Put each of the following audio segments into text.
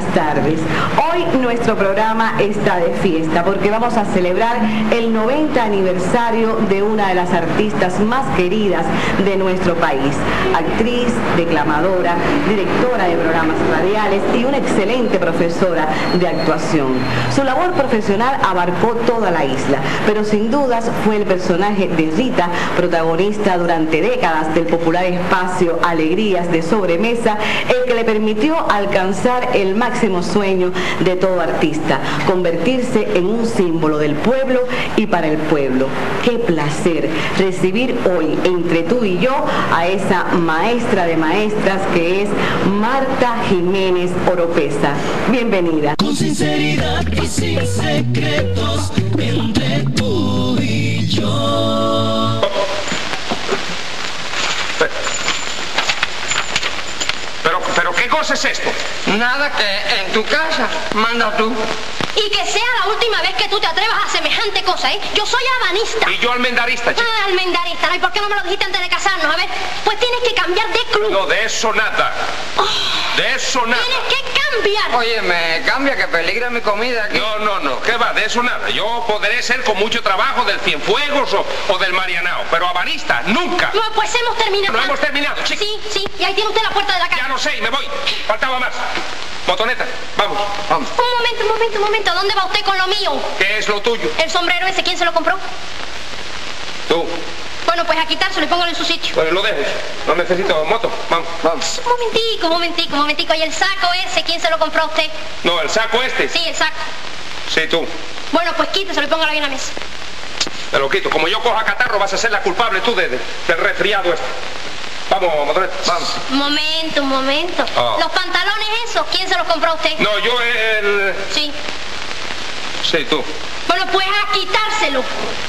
tardes. Hoy nuestro programa está de fiesta porque vamos a celebrar el 90 aniversario de una de las artistas más queridas de nuestro país. Actriz, declamadora, directora de programas radiales y una excelente profesora de actuación. Su labor profesional abarcó toda la isla, pero sin dudas fue el personaje de Rita, protagonista durante décadas del popular espacio Alegrías de Sobremesa, el que le permitió alcanzar el máximo sueño de todo artista, convertirse en un símbolo del pueblo y para el pueblo. Qué placer recibir hoy entre tú y yo a esa maestra de maestras que es Marta Jiménez Oropeza. Bienvenida. Con sinceridad y sin secretos entre tú y yo. Pero ¿qué cosa es esto? Nada, que en tu casa manda tú. Y que sea la última vez que tú te atrevas a semejante cosa, ¿eh? Yo soy habanista. Y yo almendarista, chico. Ah, almendarista, ¿no? ¿Y por qué no me lo dijiste antes de casarnos? A ver, pues tienes que cambiar de club. No, de eso nada. De eso nada. Tienes que cambiar. Oye, me cambia que peligra mi comida aquí. No, ¿qué va? De eso nada. Yo podré ser con mucho trabajo del Cienfuegos o del Marianao, pero habanista, nunca. No, pues hemos terminado. No hemos terminado, chico. Sí, y ahí tiene usted la puerta de la casa. Ya no sé, me voy. Faltaba más. Botoneta, vamos. Un momento, ¿dónde va usted con lo mío? ¿Qué es lo tuyo? El sombrero ese, ¿quién se lo compró? Tú. Bueno, pues a quitárselo y póngalo en su sitio. Pues lo dejo. No necesito moto. Vamos. Un momentico. ¿Y el saco ese, quién se lo compró a usted? No, el saco este. Sí, el saco. Sí, tú. Bueno, pues quíteselo y póngalo ahí en la mesa. Te lo quito. Como yo coja catarro, vas a ser la culpable tú del resfriado este. Vamos, motoneta, vamos. Un momento. Oh. Los pantalones esos, ¿quién se los compró a usted? No, yo el... Sí. Sí, tú. Bueno, pues a quitárselo.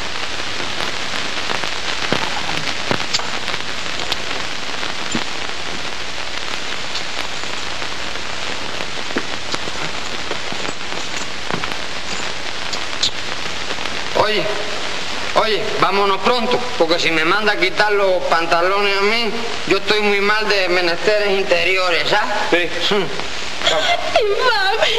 Oye, vámonos pronto, porque si me manda a quitar los pantalones a mí, yo estoy muy mal de menesteres interiores, ¿sabes? Sí. Mami,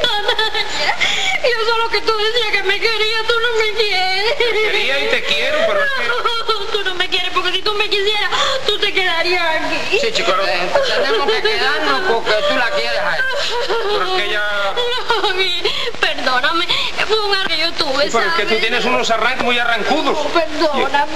yo solo que tú decías que me querías, tú no me quieres. Te quería y te quiero, pero es que... Tú no me quieres, porque si tú me quisieras, tú te quedarías aquí. Sí, chico, tenemos que quedarnos porque tú la quieres ahí. Pero es que ella... No, perdóname, fue un error que yo tuve, Pero es que tú tienes unos arranques muy arrancudos. Perdóname.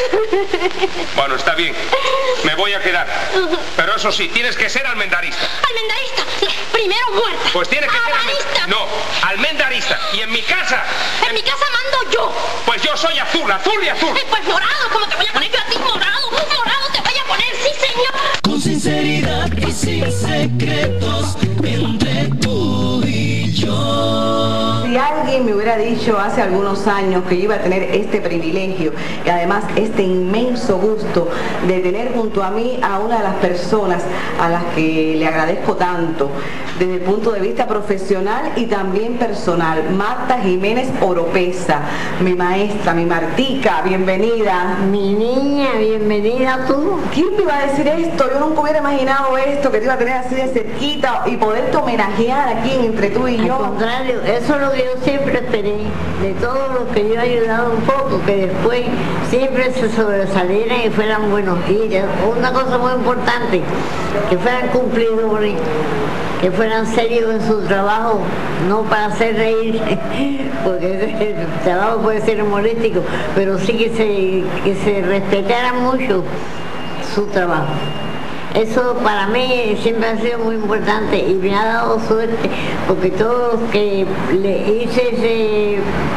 Bueno, está bien. Me voy a quedar. Pero eso sí, tienes que ser almendarista. ¿Almendarista? Primero muerta. Pues tienes que ser habanista. No, almendarista. Y en mi casa... En mi casa mando yo. Pues yo soy azul y azul. Pues morado, ¿cómo te voy a poner yo a ti? Morado te voy a poner, sí señor. Con sinceridad y sin secretos entre tú y yo. Si alguien me hubiera dicho hace algunos años que yo iba a tener este privilegio y además este inmenso gusto de tener junto a mí a una de las personas a las que le agradezco tanto desde el punto de vista profesional y también personal, Marta Jiménez Oropeza, mi maestra, mi Martica, bienvenida. Mi niña, bienvenida tú. ¿Quién me iba a decir esto? Yo nunca hubiera imaginado esto, que te iba a tener así de cerquita y poderte homenajear aquí entre tú y yo. Al contrario, eso es lo que yo siempre esperé, de todos los que yo he ayudado un poco, que después siempre se sobresalieran y fueran buenos. Y una cosa muy importante, que fueran cumplidores, que fueran serios en su trabajo, no para hacer reír, porque el trabajo puede ser humorístico, pero sí que se respetaran mucho su trabajo. Eso para mí siempre ha sido muy importante y me ha dado suerte, porque todos los que le hice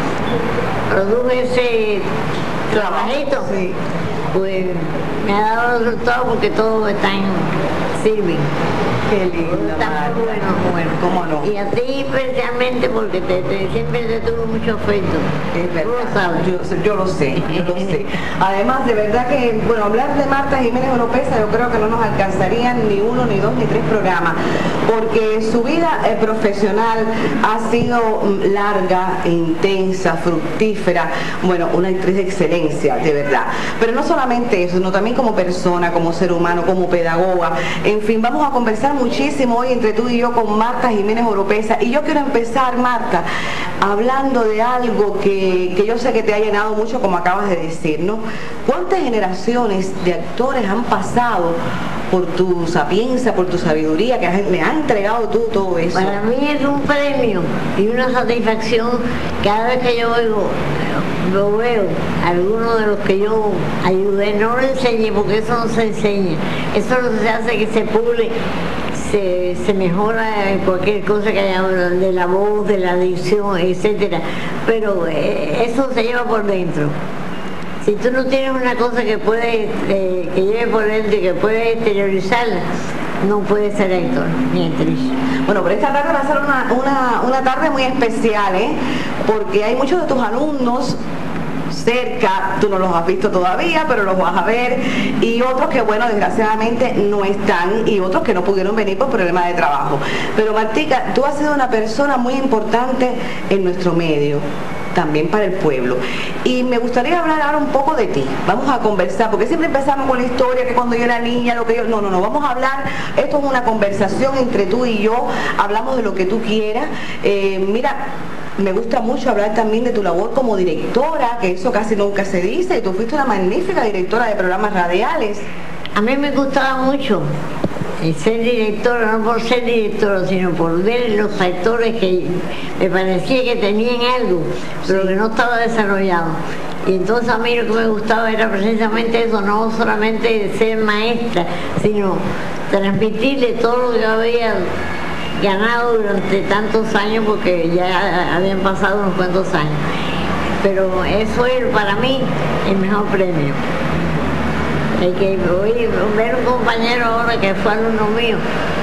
produje ese trabajito, sí, pues me ha dado resultado porque todos sirven. Qué lindo, Está muy bueno, cómo no. Y a ti especialmente porque siempre te tuvo mucho afecto. Es verdad. Tú lo sabes. Yo lo sé. Además, de verdad que, bueno, hablar de Marta Jiménez Oropeza yo creo que no nos alcanzarían ni uno, ni dos, ni tres programas, porque su vida profesional ha sido larga, intensa, fructífera, bueno, una actriz de excelencia, de verdad. Pero no solamente eso, sino también también como persona, como ser humano, como pedagoga. En fin, vamos a conversar muchísimo hoy entre tú y yo con Marta Jiménez Oropeza. Y yo quiero empezar, Marta, hablando de algo que yo sé que te ha llenado mucho, como acabas de decir, ¿no? ¿Cuántas generaciones de actores han pasado por tu sapiencia, por tu sabiduría, que le han entregado tú todo eso? Para mí es un premio y una satisfacción cada vez que yo lo veo, algunos de los que yo ayudé, no lo enseñé porque eso no se enseña, eso no se hace que se pule, se mejora en cualquier cosa que haya de la voz, de la dicción, etcétera, pero eso se lleva por dentro. Si tú no tienes una cosa que puedes, que lleve por dentro y que puedes exteriorizarla, no puedes ser actor ni actriz. Bueno, pero esta tarde va a ser una tarde muy especial, porque hay muchos de tus alumnos cerca, tú no los has visto todavía, pero los vas a ver, y otros que, bueno, desgraciadamente no están, y otros que no pudieron venir por problemas de trabajo. Pero Martica, tú has sido una persona muy importante en nuestro medio, también para el pueblo, y me gustaría hablar ahora un poco de ti. Vamos a conversar, porque siempre empezamos con la historia que cuando yo era niña, lo que yo, no, vamos a hablar, esto es una conversación entre tú y yo, hablamos de lo que tú quieras. Mira, me gusta mucho hablar también de tu labor como directora, que eso casi nunca se dice, y tú fuiste una magnífica directora de programas radiales. A mí me gustaba mucho ser directora, no por ser directora, sino por ver los actores que me parecía que tenían algo, pero que no estaba desarrollado. Y entonces a mí lo que me gustaba era precisamente eso, no solamente ser maestra, sino transmitirle todo lo que había ganado durante tantos años, porque ya habían pasado unos cuantos años. Pero eso es para mí el mejor premio. Hay que ver un compañero ahora que fue alumno mío,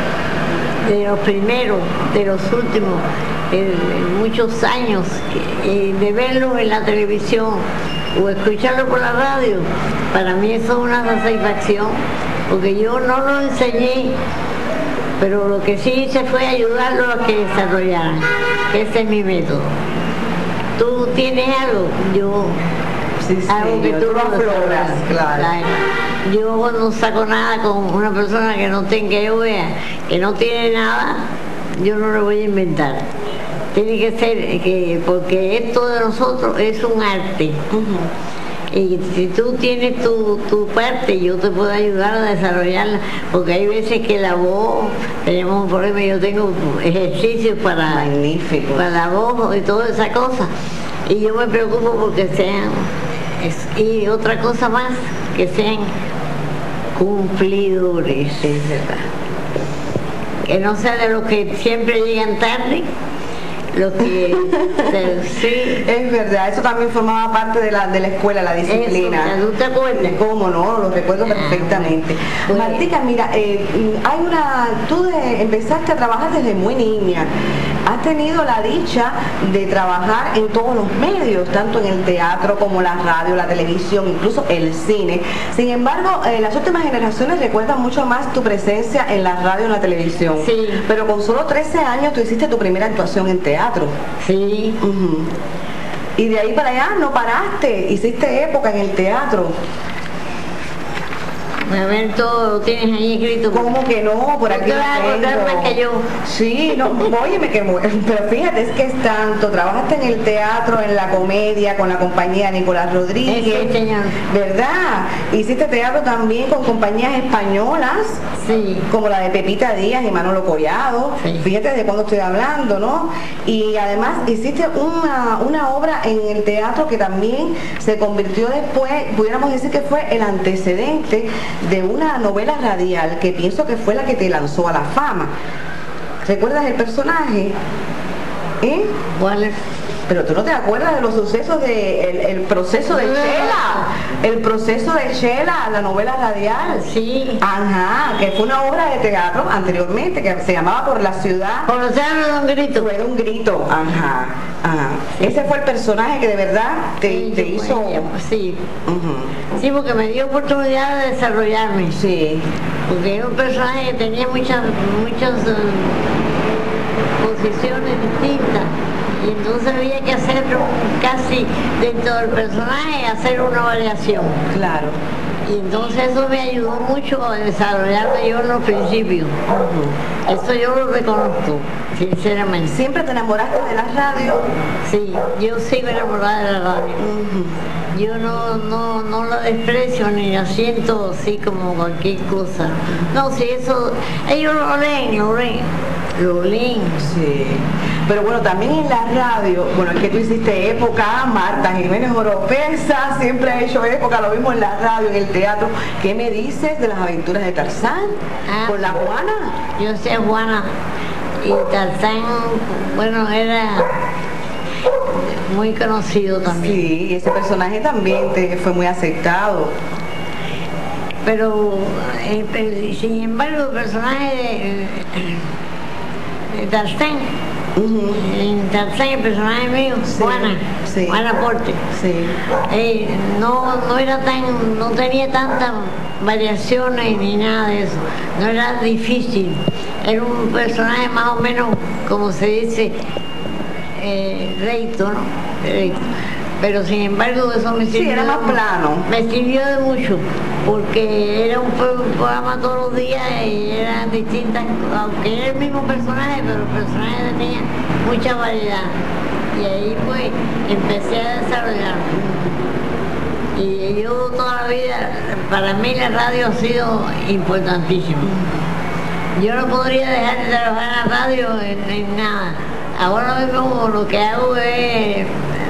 de los primeros, de los últimos, muchos años, de verlo en la televisión o escucharlo por la radio, para mí eso es una satisfacción, porque yo no lo enseñé, pero lo que sí hice fue ayudarlo a que desarrollaran. Ese es mi método. ¿Tú tienes algo? Yo... Sí, algo que tú lo afloras, claro. Yo no saco nada con una persona que no tenga, que yo vea que no tiene nada, yo no lo voy a inventar. Tiene que ser porque esto de nosotros es un arte. Y si tú tienes tu parte, yo te puedo ayudar a desarrollarla, porque hay veces que la voz, tenemos un problema, yo tengo ejercicios para la voz y toda esa cosa, y yo me preocupo porque sean, y otra cosa más, que sean cumplidores, es verdad, que no sea de los que siempre llegan tarde. Lo que sí, es verdad, eso también formaba parte de la escuela, la disciplina. Eso, ¿tú te acuerdas? ¿Cómo no? Lo recuerdo perfectamente. Bueno. Martica, mira, tú empezaste a trabajar desde muy niña. Has tenido la dicha de trabajar en todos los medios, tanto en el teatro como la radio, la televisión, incluso el cine. Sin embargo, las últimas generaciones recuerdan mucho más tu presencia en la radio y en la televisión. Sí. Pero con solo 13 años tú hiciste tu primera actuación en teatro. Sí. Y de ahí para allá no paraste, hiciste época en el teatro. A ver, todo lo tienes ahí escrito. ¿Cómo que no? Por aquí te vas a acordar más que yo. Sí, no, óyeme, pero fíjate, es que es tanto. Trabajaste en el teatro, en la comedia, con la compañía Nicolás Rodríguez. Sí, señor. ¿Verdad? Hiciste teatro también con compañías españolas. Sí. Como la de Pepita Díaz y Manolo Collado. Sí. Fíjate de cuándo estoy hablando, ¿no? Y además hiciste una obra en el teatro que también se convirtió después, pudiéramos decir que fue el antecedente de una novela radial que pienso que fue la que te lanzó a la fama. ¿Recuerdas el personaje? ¿Cuál es? Pero tú no te acuerdas de los sucesos el proceso de Chela, el proceso de Chela, la novela radial. Sí. Ajá, que fue una obra de teatro anteriormente que se llamaba Por la ciudad. Por la ciudad de un grito. Fue un grito, ajá. Sí. Ese fue el personaje que de verdad te hizo. Sí. Sí, porque me dio oportunidad de desarrollarme. Sí. Porque era un personaje que tenía muchas posiciones distintas. Y entonces había que hacer casi dentro del personaje, hacer una variación. Claro. Y entonces eso me ayudó mucho a desarrollarme yo en los principios. Eso yo lo reconozco, sinceramente. ¿Siempre te enamoraste de la radio? Sí, yo sigo enamorada de la radio. Yo no la desprecio ni la siento así como cualquier cosa. No, si eso, ellos lo leen. Sí. Pero bueno, también en la radio, bueno, es que tú hiciste época, Marta Jiménez Oropesa siempre ha hecho época, lo mismo en la radio, en el teatro. ¿Qué me dices de las aventuras de Tarzán con la Juana? Yo sé Juana, y Tarzán, bueno, era muy conocido también. Sí, y ese personaje también fue muy aceptado. Pero sin embargo, el personaje de Tarzán, en Tarzán, el personaje mío, sí, Juana Porte, sí. No era no tenía tantas variaciones ni nada de eso, no era difícil, era un personaje más o menos, como se dice, recto, ¿no? Recto. Pero sin embargo eso me sirvió, era más plano. Me sirvió de mucho, porque era un programa todos los días y eran distintas, aunque era el mismo personaje, pero el personaje tenía mucha variedad. Y ahí pues empecé a desarrollarme. Y yo toda la vida, para mí la radio ha sido importantísima. Yo no podría dejar de trabajar en la radio en nada. Ahora mismo lo que hago es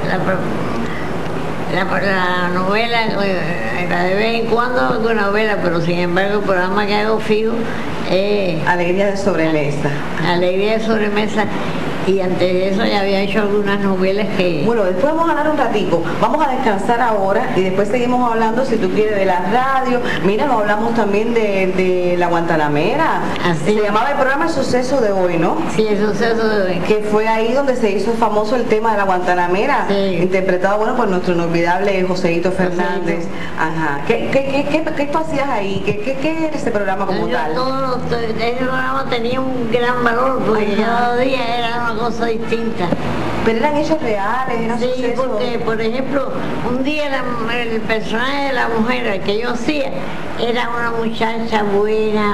la novela, la de vez en cuando hago novela, pero sin embargo el programa que hago fijo es Alegría de Sobremesa. Alegría de Sobremesa. Y antes de eso ya había hecho algunas novelas que... Bueno, después vamos a hablar un ratico. Vamos a descansar ahora y después seguimos hablando, si tú quieres, de la radio. Mira, nos hablamos también de la Guantanamera. Así. Se llamaba el programa El Suceso de Hoy, ¿no? Sí, El Suceso de Hoy. Que fue ahí donde se hizo famoso el tema de la Guantanamera, sí. Interpretado, bueno, por nuestro inolvidable Joséito Fernández. Ajá. ¿Qué tú hacías ahí? ¿Qué era ese programa como tal? Ese programa tenía un gran valor, porque cada día era una cosa distinta. Pero eran hechos reales, eran sí, porque por ejemplo, un día el personaje de la mujer que yo hacía era una muchacha buena,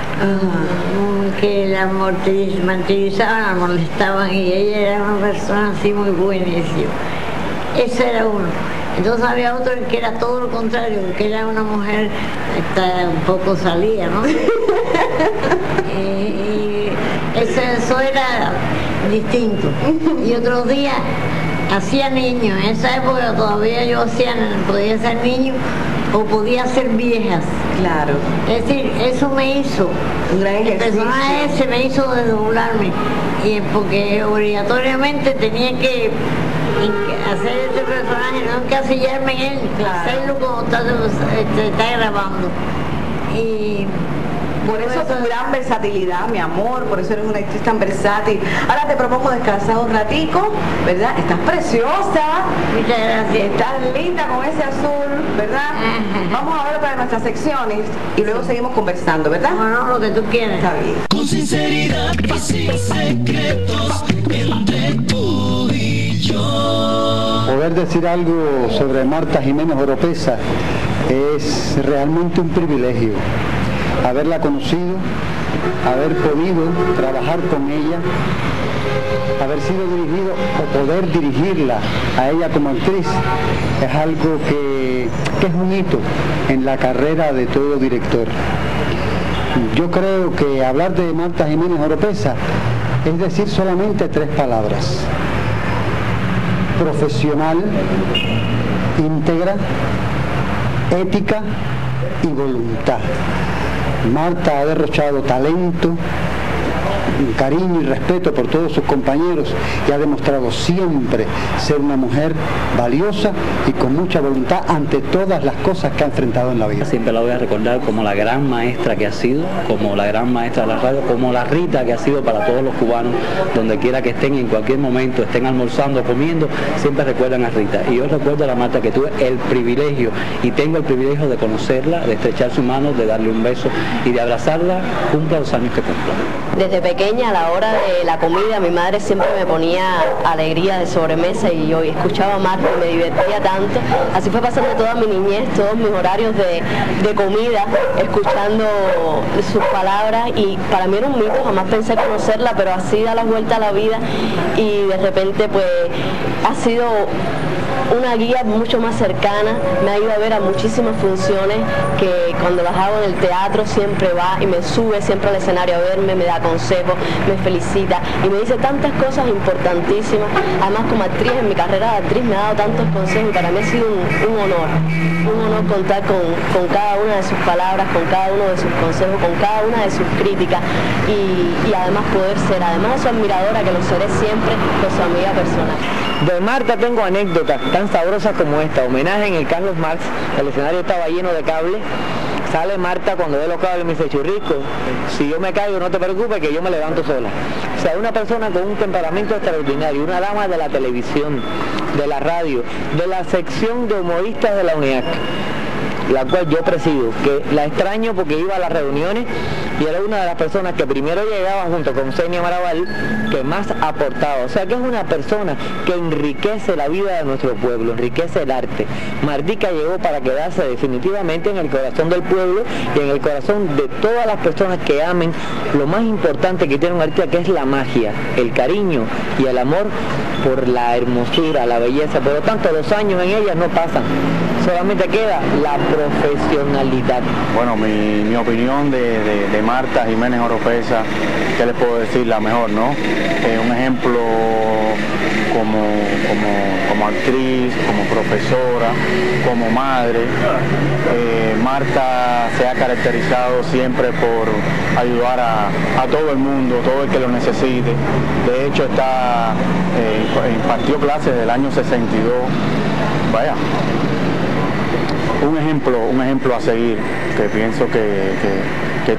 que la martirizaban, la molestaban, y ella era una persona así muy buenísima. Ese era uno. Entonces había otro que era todo lo contrario, que era una mujer un poco salida, ¿no? y eso era distinto. Y otros días hacía niños. En esa época todavía yo podía ser niño o podía ser viejas. Claro. Es decir, eso me hizo un gran ejercicio. El personaje ese me hizo desdoblarme, y porque obligatoriamente tenía que hacer ese personaje, no encasillarme en él, claro. Hacerlo como está grabando. Y por eso tu gran versatilidad, mi amor, por eso eres una actriz tan versátil. Ahora te propongo descansar un ratico, ¿verdad? Estás preciosa. Muchas gracias. Estás linda con ese azul, ¿verdad? Vamos a ver para nuestras secciones y luego seguimos conversando, ¿verdad? No, lo que tú quieras. Está bien. Con sinceridad y sin secretos entre tú y yo. Poder decir algo sobre Marta Jiménez Oropesa es realmente un privilegio. Haberla conocido, haber podido trabajar con ella, haber sido dirigido o poder dirigirla a ella como actriz, es algo que es un hito en la carrera de todo director. Yo creo que hablar de Marta Jiménez Oropesa es decir solamente 3 palabras: profesional, íntegra, ética y voluntad. Marta ha derrochado talento, cariño y respeto por todos sus compañeros y ha demostrado siempre ser una mujer valiosa y con mucha voluntad ante todas las cosas que ha enfrentado en la vida. Siempre la voy a recordar como la gran maestra que ha sido, como la gran maestra de la radio, como la Rita que ha sido para todos los cubanos, donde quiera que estén, en cualquier momento, estén almorzando, comiendo, siempre recuerdan a Rita. Y yo recuerdo a la Marta que tuve el privilegio, y tengo el privilegio de conocerla, de estrechar su mano, de darle un beso y de abrazarla junto a los años que cumpla. Desde pequeña pequeña, a la hora de la comida, mi madre siempre me ponía alegría de sobremesa y yo escuchaba a Marta y me divertía tanto. Así fue pasando toda mi niñez, todos mis horarios de comida, escuchando sus palabras, y para mí era un mito, jamás pensé conocerla, pero así da la vuelta a la vida y de repente pues ha sido una guía mucho más cercana, me ha ido a ver a muchísimas funciones que cuando las hago en el teatro siempre va y me sube siempre al escenario a verme, me da consejos, me felicita y me dice tantas cosas importantísimas. Además, como actriz, en mi carrera de actriz me ha dado tantos consejos y para mí ha sido un honor contar con cada una de sus palabras, con cada uno de sus consejos, con cada una de sus críticas y además poder ser, además de su admiradora, que lo seré siempre, con su amiga personal. De Marta tengo anécdotas tan sabrosas como esta. Homenaje en el Carlos Marx, el escenario estaba lleno de cables. Sale Marta cuando ve los cables y me dice: Churrisco, si yo me caigo no te preocupes que yo me levanto sola. O sea, una persona con un temperamento extraordinario, una dama de la televisión, de la radio, de la sección de humoristas de la UNIAC, la cual yo presido, que la extraño porque iba a las reuniones y era una de las personas que primero llegaba junto con Xenia Maraval, que más aportaba. O sea, que es una persona que enriquece la vida de nuestro pueblo, enriquece el arte. Martica llegó para quedarse definitivamente en el corazón del pueblo y en el corazón de todas las personas que amen lo más importante que tiene un artista, que es la magia, el cariño y el amor por la hermosura, la belleza. Por lo tanto, los años en ella no pasan, solamente queda la profesionalidad. Bueno, mi opinión de Marta Jiménez Oropesa, ¿qué les puedo decir? La mejor, ¿no? Un ejemplo como actriz, como profesora, como madre. Marta se ha caracterizado siempre por ayudar a todo el mundo, todo el que lo necesite. De hecho, impartió clases del año 62. Vaya, un ejemplo a seguir, que pienso que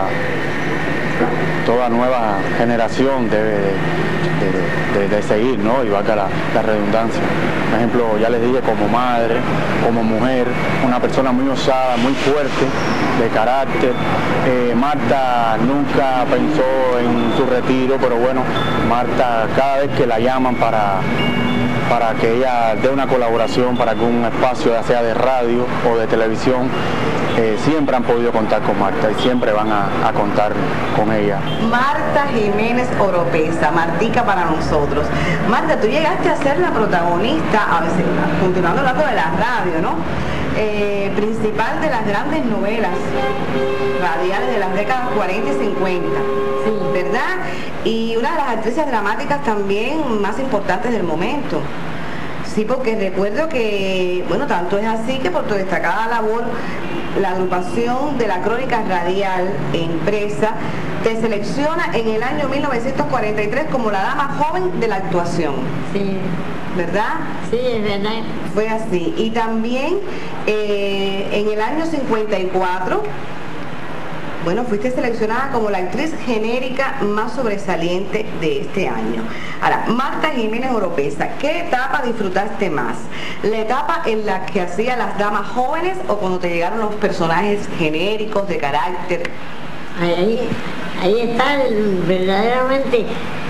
toda nueva generación debe de seguir, ¿no? Y valga la redundancia. Un ejemplo, ya les dije, como madre, como mujer, una persona muy osada, muy fuerte, de carácter. Marta nunca pensó en su retiro, pero bueno, Marta, cada vez que la llaman para que ella dé una colaboración para algún espacio, ya sea de radio o de televisión, siempre han podido contar con Marta y siempre van a contar con ella. Marta Jiménez Oropesa, Martica para nosotros. Marta, tú llegaste a ser la protagonista, a veces, continuando hablando de la radio, ¿no? Principal de las grandes novelas radiales de las décadas 40 y 50, sí, ¿verdad? Y una de las actrices dramáticas también más importantes del momento. Sí, porque recuerdo que, bueno, tanto es así que por tu destacada labor, la agrupación de la Crónica Radial e Impresa te selecciona en el año 1943 como la dama joven de la actuación. Sí. ¿Verdad? Sí, es verdad. Fue así. Y también en el año 54, bueno, fuiste seleccionada como la actriz genérica más sobresaliente de este año. Ahora, Marta Jiménez Oropesa, ¿qué etapa disfrutaste más? ¿La etapa en la que hacía las damas jóvenes o cuando te llegaron los personajes genéricos de carácter? Ahí está verdaderamente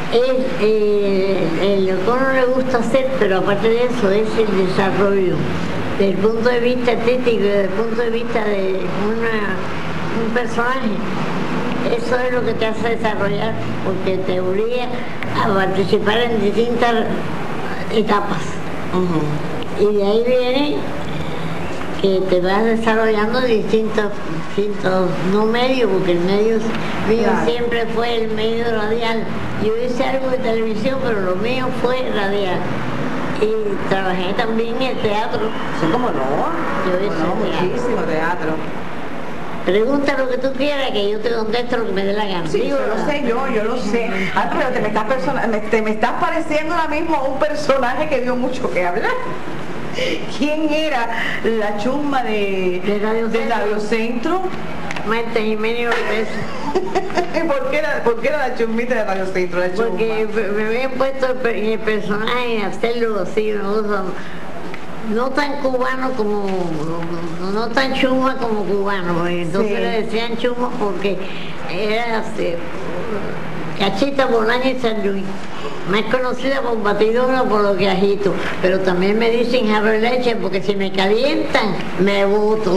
lo que uno le gusta hacer, pero aparte de eso es el desarrollo desde el punto de vista artístico, desde el punto de vista de un personaje. Eso es lo que te hace desarrollar, porque te obliga a participar en distintas etapas. Y de ahí viene que te vas desarrollando distintos no medios, porque el medio mío siempre fue el medio radial. Yo hice algo de televisión, pero lo mío fue radial. Y trabajé también en el teatro. Sí, ¿cómo no? Yo hice muchísimo teatro. Pregunta lo que tú quieras, que yo te contesto lo que me dé la gana. Sí, yo lo sé, yo lo sé. Ah, pero te me estás pareciendo ahora mismo a un personaje que dio mucho que hablar. ¿Quién era la chusma de Radio Centro? Marta Jiménez Oropesa. ¿Por qué era la chusmita de Radio Centro? Porque me habían puesto el personaje a hacerlo así, no tan cubano como, no tan chuma como cubano, entonces le decían chuma porque era Cachita Bolaños San Luis, más conocida por batidora por los gajitos, pero también me dicen jarro de leche porque si me calientan, me boto.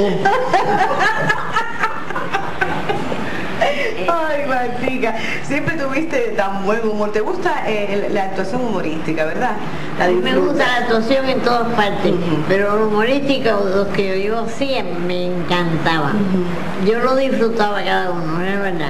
Ay, Martica, siempre tuviste tan buen humor. ¿Te gusta la actuación humorística, verdad? Me gusta la actuación en todas partes, pero lo humorístico, los que yo hacía, me encantaba. Yo lo disfrutaba cada uno, es verdad.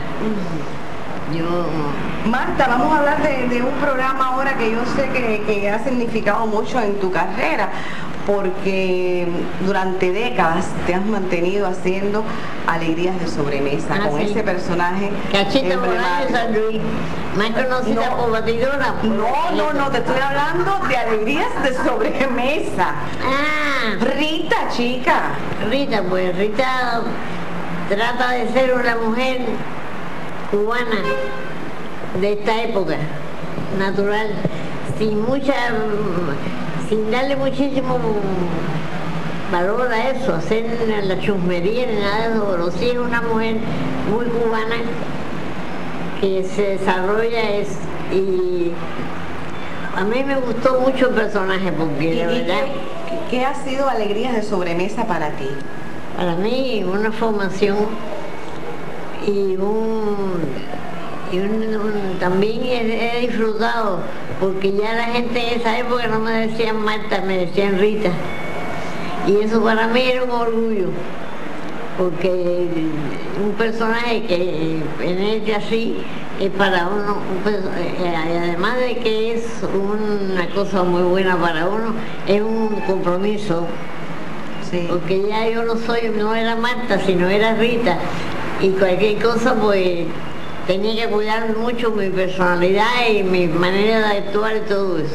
Marta, vamos a hablar de un programa ahora que yo sé que ha significado mucho en tu carrera, porque durante décadas te has mantenido haciendo Alegrías de Sobremesa, con ese personaje Cachita Bolaños San Luis, más conocida por batidora. No, te estoy hablando de Alegrías de Sobremesa. Rita, chica. Rita, pues Rita trata de ser una mujer cubana de esta época, natural, sin darle muchísimo valor a eso, hacer la chusmería ni nada de eso, pero sí es una mujer muy cubana que se desarrolla y a mí me gustó mucho el personaje porque la verdad. ¿Qué ha sido Alegrías de Sobremesa para ti? Para mí una formación y también he disfrutado porque ya la gente en esa época no me decían Marta, me decían Rita, y eso para mí era un orgullo porque un personaje que penetre así es para uno, además de que es una cosa muy buena para uno, es un compromiso. Sí. Porque ya yo no era Marta, sino era Rita, y cualquier cosa pues tenía que cuidar mucho mi personalidad y mi manera de actuar y todo eso.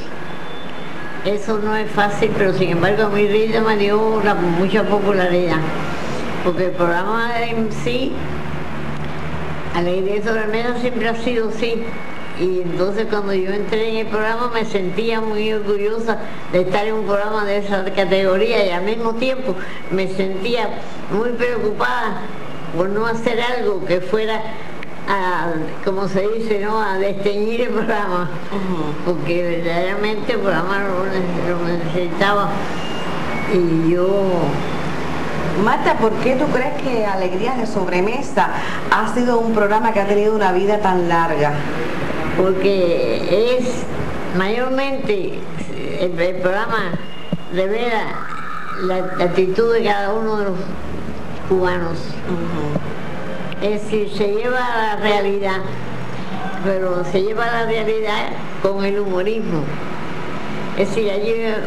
Eso no es fácil, pero sin embargo a mí Rita me dio mucha popularidad, porque el programa en sí, Alegría de Sobremesa, siempre ha sido así. Y entonces cuando yo entré en el programa me sentía muy orgullosa de estar en un programa de esa categoría, y al mismo tiempo me sentía muy preocupada por no hacer algo que fuera como se dice, ¿no?, a desteñir el programa, porque verdaderamente el programa lo necesitaba. Y yo... Marta, ¿por qué tú crees que Alegrías de Sobremesa ha sido un programa que ha tenido una vida tan larga? Porque es mayormente el programa revela la actitud de cada uno de los cubanos. Es decir, se lleva a la realidad, pero se lleva a la realidad con el humorismo. Es decir, allí el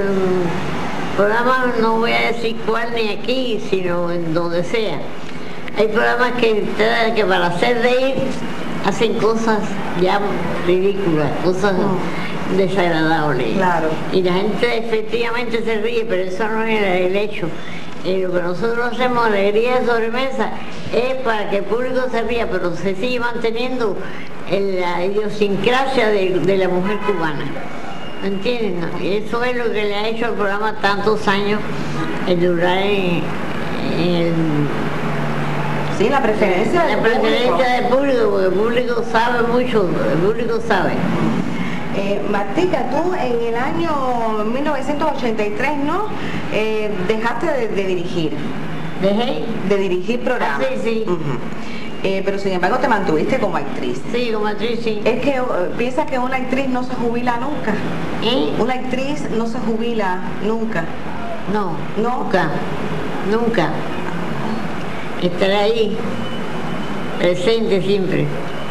programa, no voy a decir cuál ni aquí, sino en donde sea. Hay programas que para hacer reír hacen cosas ya ridículas, cosas desagradables. Claro. Y la gente efectivamente se ríe, pero eso no es el hecho. Lo que nosotros hacemos, Alegría de Sobremesa, es para que el público se ría, pero se sigue manteniendo la idiosincrasia de la mujer cubana. ¿Entienden? Y eso es lo que le ha hecho al programa tantos años, el durar en el... Sí, la preferencia del público, porque el público sabe mucho, el público sabe. Martica, tú en el año 1983, ¿no?, dejaste de dirigir. ¿Dejé? De dirigir programas. Sí. Pero sin embargo te mantuviste como actriz. Sí, como actriz, sí. Es que piensas que una actriz no se jubila nunca. Una actriz no se jubila nunca. No, nunca. Estará ahí, presente siempre.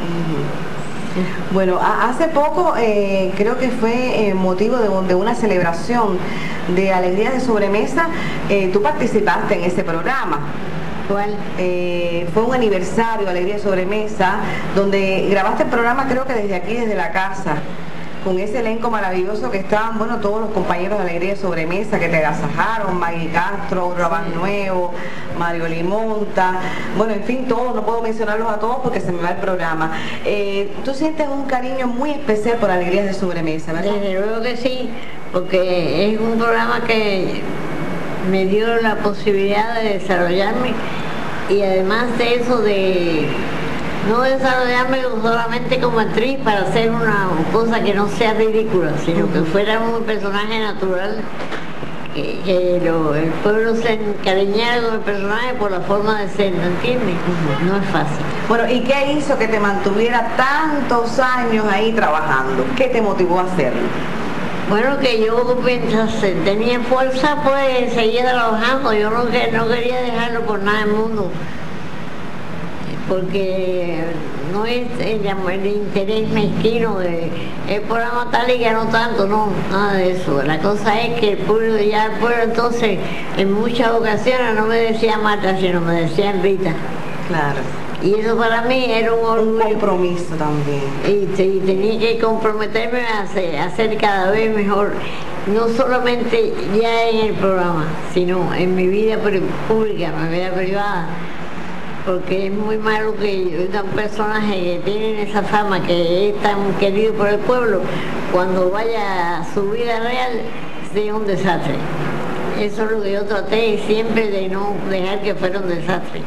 Bueno, hace poco creo que fue motivo de una celebración de Alegrías de Sobremesa, tú participaste en ese programa. ¿Cuál? Fue un aniversario de Alegría de Sobremesa, donde grabaste el programa, creo que desde aquí, desde la casa, con ese elenco maravilloso que estaban, bueno, todos los compañeros de Alegría de Sobremesa que te agasajaron, Maggie Castro, Rabán Nuevo, Mario Limonta, bueno, en fin, todos, no puedo mencionarlos a todos porque se me va el programa. Tú sientes un cariño muy especial por Alegrías de Sobremesa, ¿verdad? Desde luego que sí, porque es un programa que me dio la posibilidad de desarrollarme, y además de eso de No desarrollarme solamente como actriz para hacer una cosa que no sea ridícula, sino que fuera un personaje natural, que el pueblo se encariñara con el personaje por la forma de ser, ¿no entiendes? No es fácil. Bueno, ¿y qué hizo que te mantuviera tantos años ahí trabajando? ¿Qué te motivó a hacerlo? Bueno, que yo mientras tenía fuerza, pues seguía trabajando. Yo no quería dejarlo por nada del mundo, porque no es el interés mezquino de es por matar y que no tanto, no, nada de eso. La cosa es que el pueblo entonces en muchas ocasiones no me decía Marta, sino me decía Rita. Claro. Y eso para mí era un compromiso también. Y tenía que comprometerme a hacer cada vez mejor, no solamente ya en el programa, sino en mi vida pública, en mi vida privada. Porque es muy malo que un personaje que tiene esa fama, que es tan querido por el pueblo, cuando vaya a su vida real, sea un desastre. Eso es lo que yo traté siempre, de no dejar que fuera un desastre.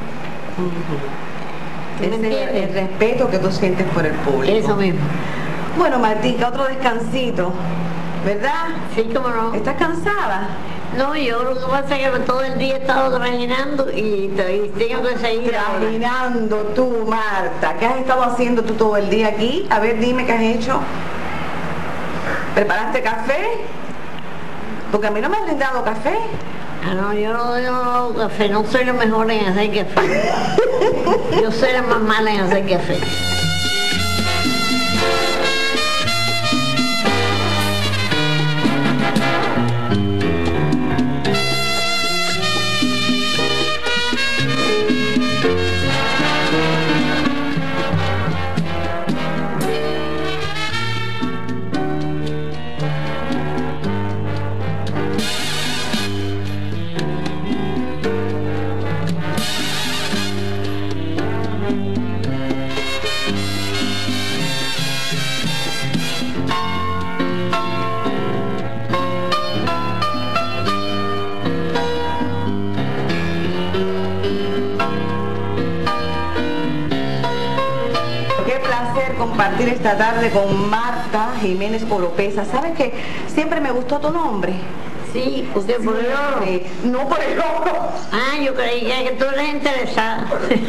El respeto que tú sientes por el público. Eso mismo. Bueno, Martica, otro descansito, ¿verdad? Sí, cómo no. ¿Estás cansada? No, yo lo que pasa es que todo el día he estado trajinando y tengo que seguir trajinando tú, Marta. ¿Qué has estado haciendo tú todo el día aquí? A ver, dime qué has hecho. ¿Preparaste café? Porque a mí no me has brindado café. Ah, no, yo no hago café, no soy la mejor en hacer café. Yo soy la más mala en hacer café. Compartir esta tarde con Marta Jiménez Oropesa. ¿Sabes qué? Siempre me gustó tu nombre. Sí, usted por el oro. No por el oro. Ah, yo creía que tú eres interesada.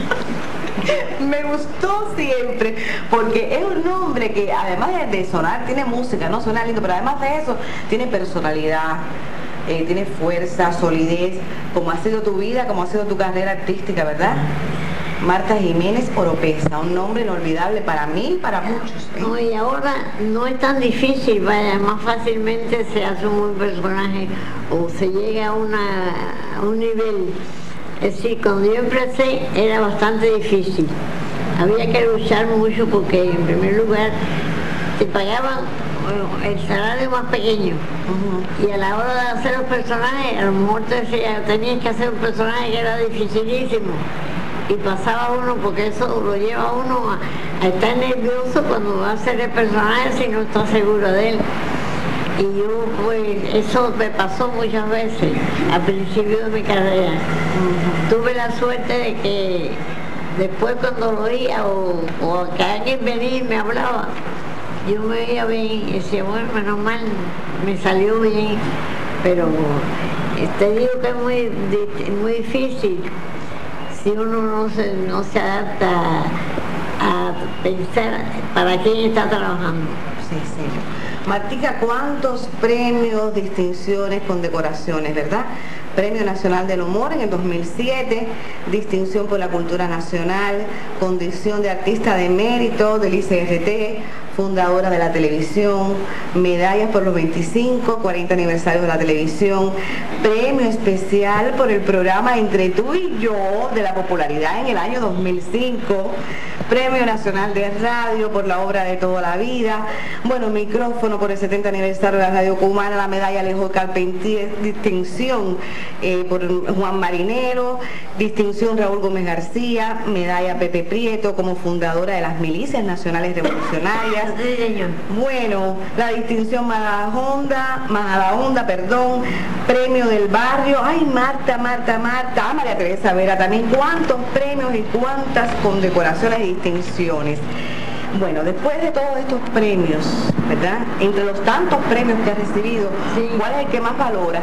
Me gustó siempre, porque es un nombre que además de sonar, tiene música, no suena lindo, pero además de eso, tiene personalidad, tiene fuerza, solidez, como ha sido tu vida, como ha sido tu carrera artística, ¿verdad? Marta Jiménez Oropesa, un nombre inolvidable para mí y para muchos. No, y ahora no es tan difícil, vaya, más fácilmente se hace un buen personaje o se llega a un nivel. Es decir, cuando yo empecé era bastante difícil. Había que luchar mucho porque en primer lugar te pagaban el salario más pequeño. Y a la hora de hacer los personajes, a lo mejor tenías que hacer un personaje que era dificilísimo. Y pasaba uno, porque eso lo lleva a uno a estar nervioso cuando va a hacer el personaje si no está seguro de él. Y yo, pues, eso me pasó muchas veces al principio de mi carrera. Tuve la suerte de que después cuando lo oía o que alguien venía y me hablaba, yo me veía bien y decía, bueno, menos mal, me salió bien. Pero te digo que es muy difícil si uno no se adapta a pensar para quién está trabajando. Sí, sí. Martica, ¿cuántos premios, distinciones, condecoraciones, verdad? Premio Nacional del Humor en el 2007, distinción por la cultura nacional, condición de artista de mérito del ICRT, fundadora de la televisión, medallas por los 25, 40 aniversarios de la televisión, premio especial por el programa Entre tú y yo de la popularidad en el año 2005, Premio Nacional de Radio por la obra de toda la vida, bueno, micrófono por el 70 aniversario de la Radio Cubana, la medalla Alejo Carpentier, distinción por Juan Marinero, distinción Raúl Gómez García, medalla Pepe Prieto como fundadora de las Milicias Nacionales Revolucionarias, Sí, señor. Bueno, la distinción Majadahonda, perdón, premio del barrio. Ay, Marta, María Teresa Vera también. ¿Cuántos premios y cuántas condecoraciones y distinciones? Bueno, después de todos estos premios, ¿verdad? Entre los tantos premios que has recibido, sí, ¿cuál es el que más valoras?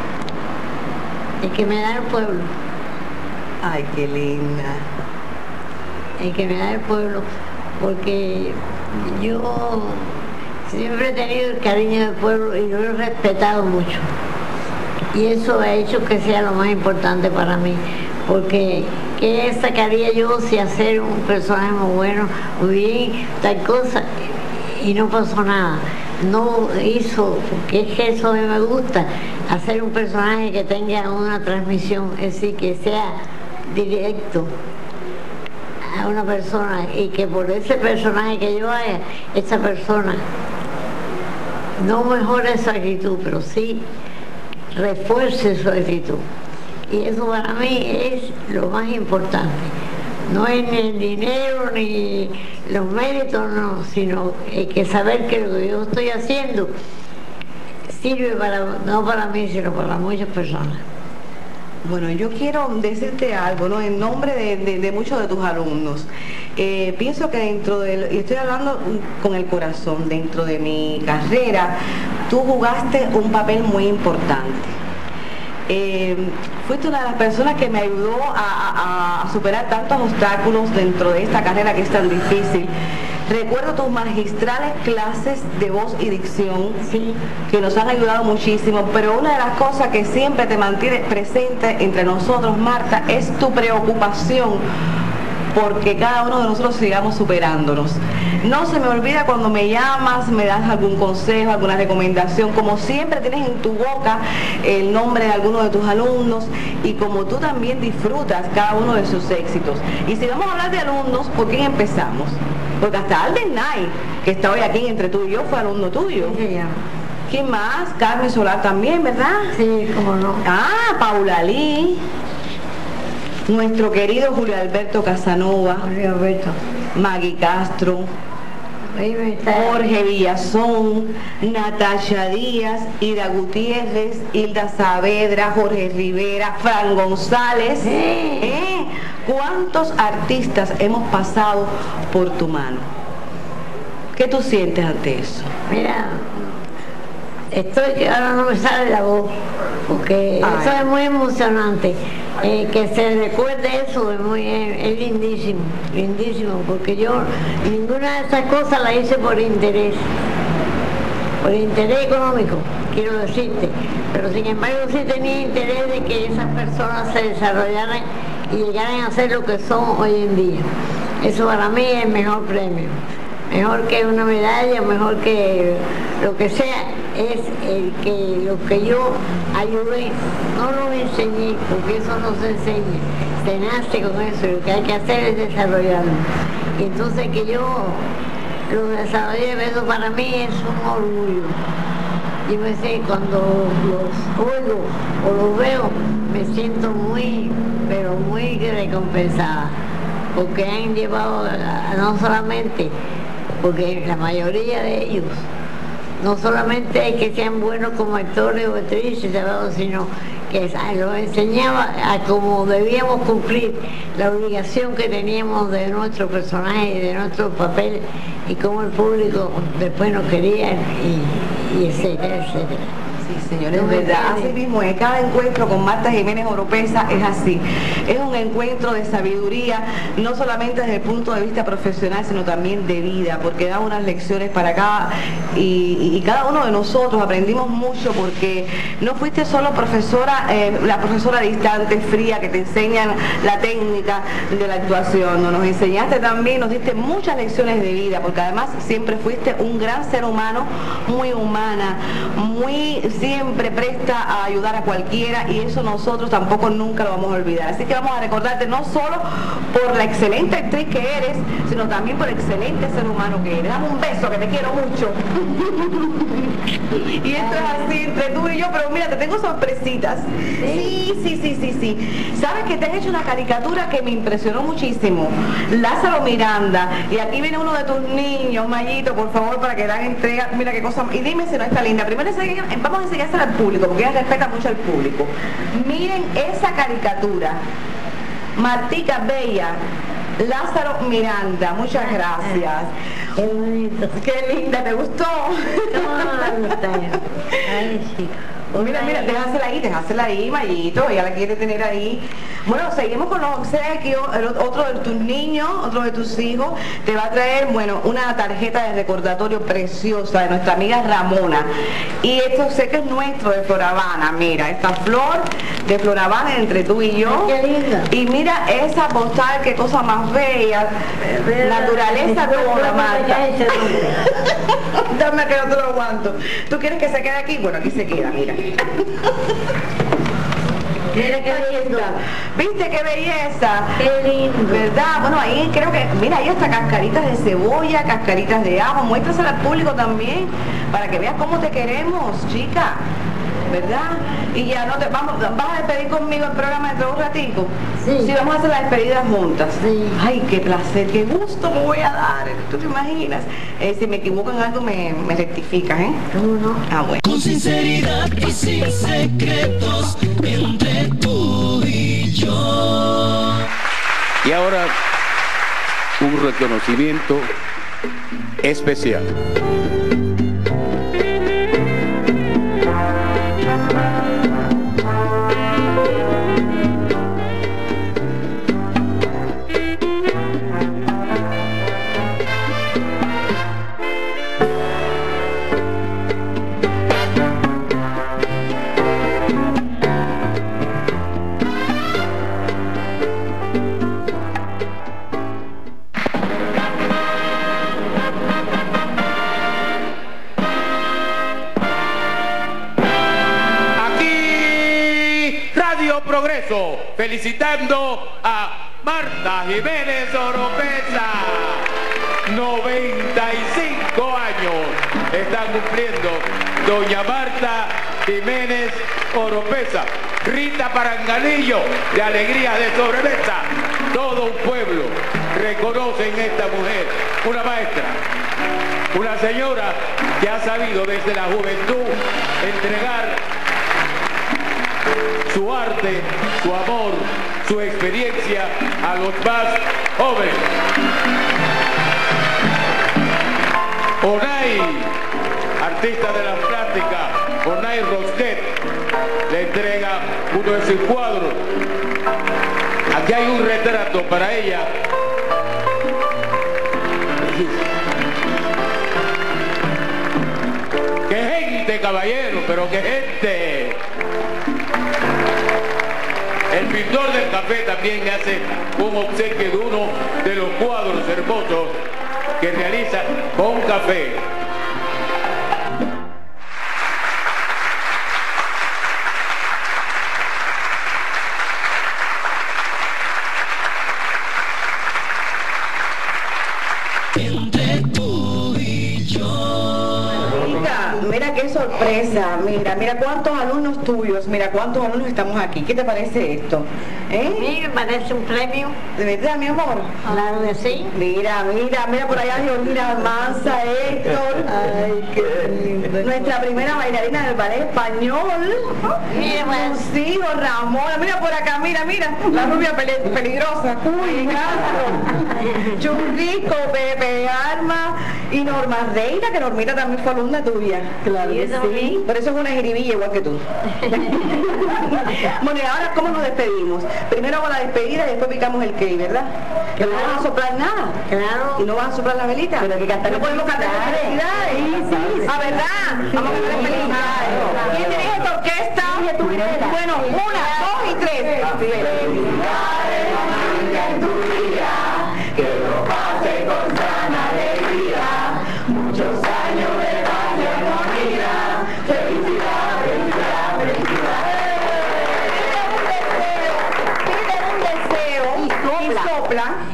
El que me da el pueblo. Ay, qué linda. El que me da el pueblo, porque yo siempre he tenido el cariño del pueblo y lo he respetado mucho. Y eso ha hecho que sea lo más importante para mí, porque ¿qué sacaría yo si hacer un personaje muy bueno, muy bien, tal cosa, y no pasó nada? No hizo, porque es que eso a mí me gusta, hacer un personaje que tenga una transmisión, es decir, que sea directo a una persona y que por ese personaje que yo haga, esa persona no mejore su actitud, pero sí refuerce su actitud. Y eso para mí es lo más importante. No es ni el dinero ni los méritos, no, sino que saber que lo que yo estoy haciendo sirve no para mí, sino para muchas personas. Bueno, yo quiero decirte algo, ¿no? En nombre de muchos de tus alumnos. Pienso que y estoy hablando con el corazón, dentro de mi carrera, tú jugaste un papel muy importante. Fuiste una de las personas que me ayudó a superar tantos obstáculos dentro de esta carrera que es tan difícil. Recuerdo tus magistrales clases de voz y dicción, sí, que nos han ayudado muchísimo, pero una de las cosas que siempre te mantiene presente entre nosotros, Marta, es tu preocupación porque cada uno de nosotros sigamos superándonos. No se me olvida cuando me llamas, me das algún consejo, alguna recomendación, como siempre tienes en tu boca el nombre de alguno de tus alumnos y como tú también disfrutas cada uno de sus éxitos. Y si vamos a hablar de alumnos, ¿por quién empezamos? Porque hasta Alden Nay, que está hoy aquí entre tú y yo, fue alumno tuyo. Sí, señor. ¿Quién más? Carmen Solar también, ¿verdad? Sí, cómo no. Ah, Paula Lee. Nuestro querido Julio Alberto Casanova. Julio Alberto. Maggie Castro. Jorge Villazón, Natasha Díaz, Ida Gutiérrez, Hilda Saavedra, Jorge Rivera, Fran González. ¿Cuántos artistas hemos pasado por tu mano? ¿Qué tú sientes ante eso? Mira, ahora no me sale la voz, porque eso es muy emocionante. Que se recuerde eso es lindísimo, lindísimo, porque yo ninguna de esas cosas la hice por interés económico, quiero decirte, pero sin embargo sí tenía interés de que esas personas se desarrollaran y llegaran a ser lo que son hoy en día. Eso para mí es el mejor premio, mejor que una medalla, mejor que lo que sea, es lo que yo ayudé, no lo enseñé, porque eso no se enseña, se nace con eso, y lo que hay que hacer es desarrollarlo. Y entonces que yo lo desarrollé, eso para mí es un orgullo. Yo me sé, cuando los oigo o los veo, me siento muy, pero muy recompensada, porque han llevado, no solamente, porque la mayoría de ellos, no solamente hay que sean buenos como actores o actrices, sino que los enseñaba a cómo debíamos cumplir la obligación que teníamos de nuestro personaje y de nuestro papel y cómo el público después nos quería y etcétera, etcétera. Sí, señores, es verdad. Así mismo es. Cada encuentro con Marta Jiménez Oropesa es así. Es un encuentro de sabiduría, no solamente desde el punto de vista profesional, sino también de vida, porque da unas lecciones para cada y cada uno de nosotros aprendimos mucho, porque no fuiste solo profesora, la profesora distante, fría, que te enseñan la técnica de la actuación, nos enseñaste también, nos diste muchas lecciones de vida, porque además siempre fuiste un gran ser humano, muy humana, muy siempre presta a ayudar a cualquiera y eso nosotros tampoco nunca lo vamos a olvidar. Así que vamos a recordarte no solo por la excelente actriz que eres, sino también por el excelente ser humano que eres. Dame un beso, que te quiero mucho. Y esto es así entre tú y yo, pero mira, te tengo sorpresitas. Sí. ¿Sabes que te has hecho una caricatura que me impresionó muchísimo? Lázaro Miranda, y aquí viene uno de tus niños, Mayito, por favor, para que dan entrega. Mira qué cosa, y dime si no está linda. Primero vamos a enseñársela al público, porque ella respeta mucho al público. Miren esa caricatura. Martica Bella, Lázaro Miranda, muchas gracias. Qué bonito. Qué linda, ¿te gustó? Ay, sí. Mira, déjasela ahí, Mayito, ella la quiere tener ahí. Bueno, seguimos con los obsequios. Otro de tus niños, otro de tus hijos, te va a traer, bueno, una tarjeta de recordatorio preciosa de nuestra amiga Ramona. Y este obsequio es nuestro de Floravana. Mira, esta flor de Floravana entre tú y yo. Qué linda. Y mira esa postal, qué cosa más bella. Naturaleza toda, Marta. Dame que no te lo aguanto. ¿Tú quieres que se quede aquí? Bueno, aquí se queda, mira. Mira qué belleza. ¿Viste qué belleza? Qué lindo. ¿Verdad? Bueno, ahí creo que, mira, ahí hasta cascaritas de cebolla, cascaritas de ajo. Muéstrasela al público también, para que veas cómo te queremos, chica. ¿Verdad? Y ya no te vas a despedir conmigo el programa dentro de un ratico. Sí, vamos a hacer la despedida juntas. Sí. Ay, qué placer, qué gusto me voy a dar. ¿Tú te imaginas? Si me equivoco en algo me rectificas, ¿eh? No. Ah, bueno. Con sinceridad y sin secretos entre tú y yo. Y ahora un reconocimiento especial. Progreso, felicitando a Marta Jiménez Oropesa. 95 años están cumpliendo doña Marta Jiménez Oropesa. Rita Paranganillo, de Alegría de Sobremesa. Todo un pueblo reconoce en esta mujer, una maestra, una señora que ha sabido desde la juventud entregar su arte, su amor, su experiencia a los más jóvenes. Onay, artista de la plástica, Onay Rosquet, le entrega uno de sus cuadros. Aquí hay un retrato para ella. ¡Qué gente, caballero! ¡Pero qué gente! El pintor del café también hace un obsequio de uno de los cuadros hermosos que realiza con café. Entre tú y yo. Mira qué sorpresa, mira cuántos alumnos tuyos, mira cuántos alumnos estamos aquí. ¿Qué te parece esto? Sí, me parece un premio. ¿De verdad, mi amor? Claro que sí. Mira por allá, Georgina Almanza, Héctor. Ay, qué lindo. Nuestra primera bailarina del ballet español. Mira, pues. Tus hijos, Ramón. Mira por acá, mira, la rubia peligrosa. Uy, Castro. Churrico, Pepe Alma y Norma Reina, que Normita también fue alumna tuya. Claro que sí. Por eso es una jiribilla igual que tú. Bueno, y ahora, ¿cómo nos despedimos? Primero hago la despedida y después picamos el cake, ¿verdad? Que no van a soplar nada. Claro. Y no van a soplar la velita. Pero que cantar. No podemos cantar felicidades. Sí. Ah, ¿verdad? Vamos a cantar felicidades. ¿Quién dirige esta orquesta? Bueno, 1, 2 y 3. Que lo pase con sana alegría. Muchos años de paz y armonía. Felicidades.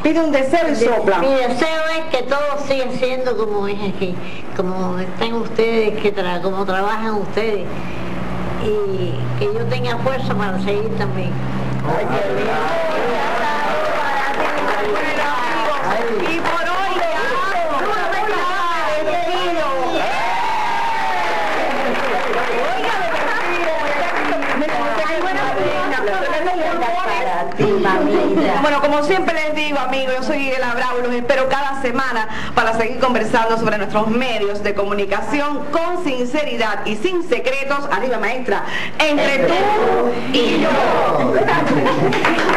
Pide un deseo y sopla. Mi deseo es que todo siga siendo como es aquí, como están ustedes, como trabajan ustedes, y que yo tenga fuerza para seguir también. Y por hoy bueno, como siempre les digo, amigos, yo soy Miguela Bravo y los espero cada semana para seguir conversando sobre nuestros medios de comunicación con sinceridad y sin secretos. Arriba, maestra, entre tú y yo.